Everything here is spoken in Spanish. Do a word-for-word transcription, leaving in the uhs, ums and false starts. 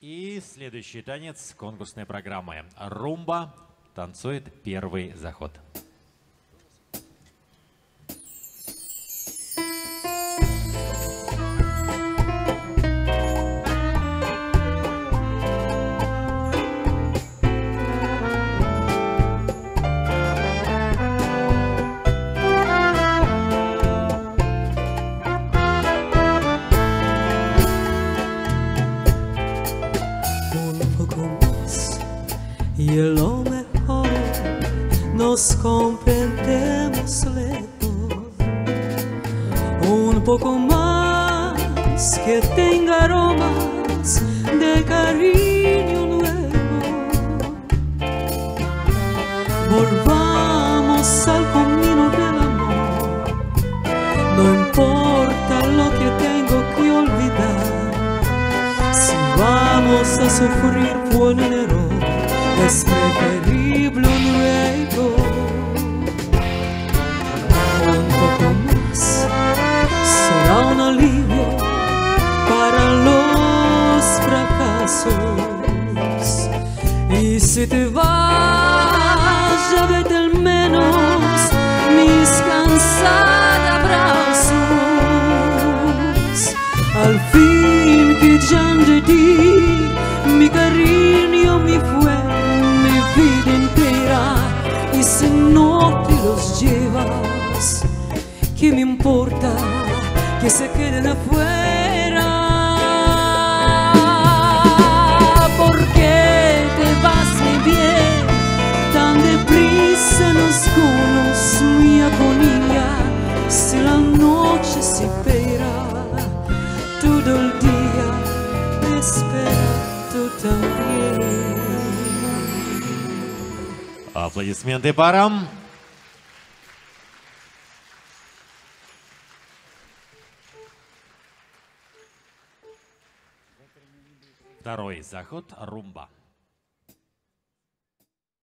И следующий танец конкурсной программы «Румба» танцует первый заход. Y a lo mejor nos comprendemos lejos, un poco más que tenga aromas de cariño nuevo. Volvamos al camino del amor, no importa lo que tengo que olvidar. Si vamos a sufrir por un error, es preferible un ruego. Un poco más será un alivio para los fracasos. Y si te vas, ya vete al menos mis cansados abrazos. Al fin que ya te di mi cariño, mi fuerza, vida entera, y si no te los llevas, ¿qué me importa que se queden afuera? ¿Por qué te vas, mi bien, tan deprisa en los conos, mi agonía? Si la noche se espera, todo el día me espera tú también. Аплодисменты парам. Второй заход — румба.